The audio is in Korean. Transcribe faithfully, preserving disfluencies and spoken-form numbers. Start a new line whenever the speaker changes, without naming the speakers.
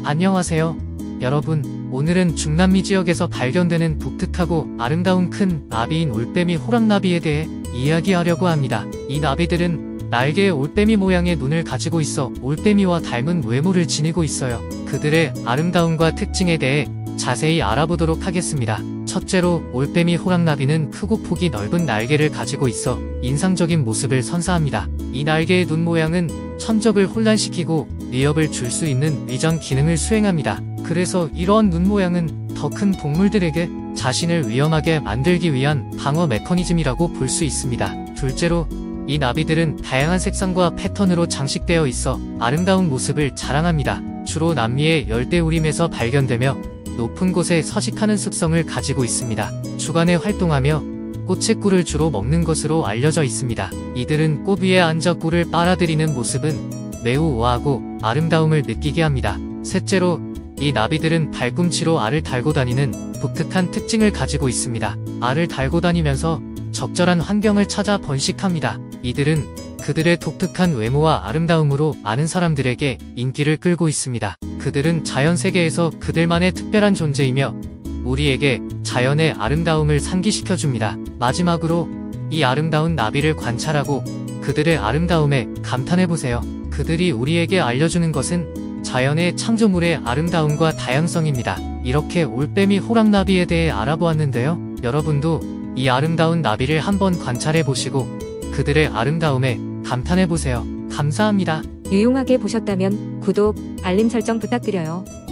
안녕하세요. 여러분, 오늘은 중남미 지역에서 발견되는 독특하고 아름다운 큰 나비인 올빼미 호랑나비에 대해 이야기하려고 합니다. 이 나비들은 날개에 올빼미 모양의 눈을 가지고 있어 올빼미와 닮은 외모를 지니고 있어요. 그들의 아름다움과 특징에 대해 자세히 알아보도록 하겠습니다. 첫째로 올빼미 호랑나비는 크고 폭이 넓은 날개를 가지고 있어 인상적인 모습을 선사합니다. 이 날개의 눈 모양은 천적을 혼란시키고 위협을 줄 수 있는 위전 기능을 수행합니다. 그래서 이러한 눈 모양은 더 큰 동물들에게 자신을 위험하게 만들기 위한 방어 메커니즘이라고 볼 수 있습니다. 둘째로, 이 나비들은 다양한 색상과 패턴으로 장식되어 있어 아름다운 모습을 자랑합니다. 주로 남미의 열대우림에서 발견되며 높은 곳에 서식하는 습성을 가지고 있습니다. 주간에 활동하며 꽃의 꿀을 주로 먹는 것으로 알려져 있습니다. 이들은 꽃 위에 앉아 꿀을 빨아들이는 모습은 매우 우아하고 아름다움을 느끼게 합니다. 셋째로, 이 나비들은 발꿈치로 알을 달고 다니는 독특한 특징을 가지고 있습니다. 알을 달고 다니면서 적절한 환경을 찾아 번식합니다. 이들은 그들의 독특한 외모와 아름다움으로 많은 사람들에게 인기를 끌고 있습니다. 그들은 자연 세계에서 그들만의 특별한 존재이며 우리에게 자연의 아름다움을 상기시켜줍니다. 마지막으로, 이 아름다운 나비를 관찰하고 그들의 아름다움에 감탄해보세요. 그들이 우리에게 알려주는 것은 자연의 창조물의 아름다움과 다양성입니다. 이렇게 올빼미 호랑나비에 대해 알아보았는데요. 여러분도 이 아름다운 나비를 한번 관찰해보시고 그들의 아름다움에 감탄해보세요. 감사합니다.
유용하게 보셨다면 구독, 알림 설정 부탁드려요.